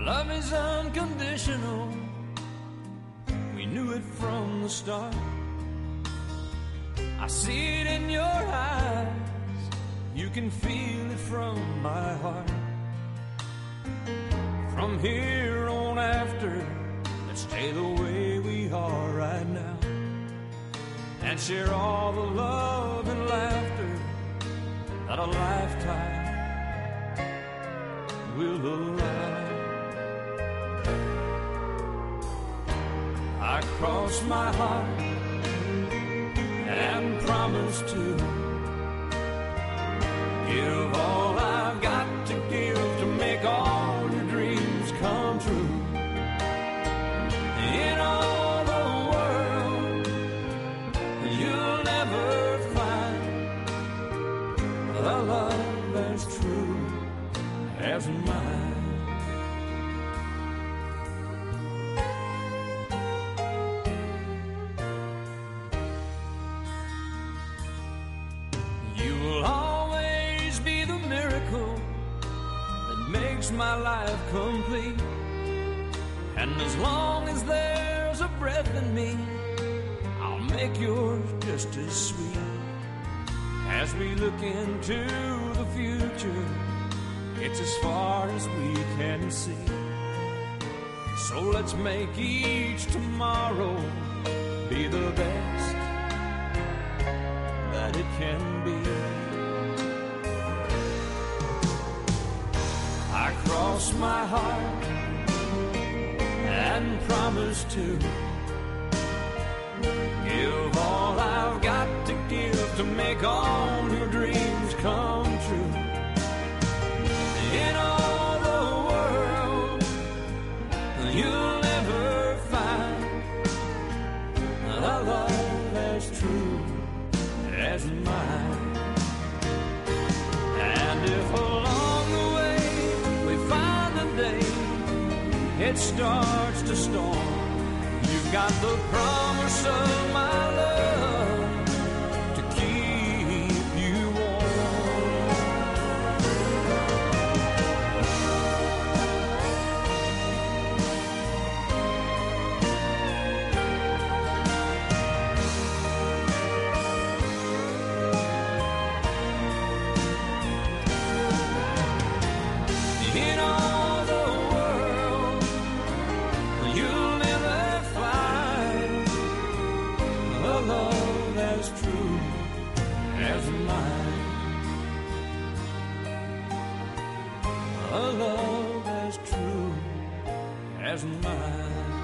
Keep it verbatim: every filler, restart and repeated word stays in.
Love is unconditional. We knew it from the start. I see it in your eyes. You can feel it from my heart. From here on after, let's stay the way we are right now, and share all the love and laughter that a lifetime will allow. I cross my heart and promise to give all I've got to give to make all your dreams come true. In all the world, you'll never find a love as true as mine. You will always be the miracle that makes my life complete. And as long as there's a breath in me, I'll make yours just as sweet. As we look into the future, it's as far as we can see. So let's make each tomorrow be the best that it can be. I cross my heart and promise to give all I've got to give to make all your dreams come true. In all the world, you'll never find a love as true as mine. And if along the way we find a day it starts to storm, you've got the promise of my love to keep you warm. In all the world, you'll never find a love as true as mine. A love as true as mine.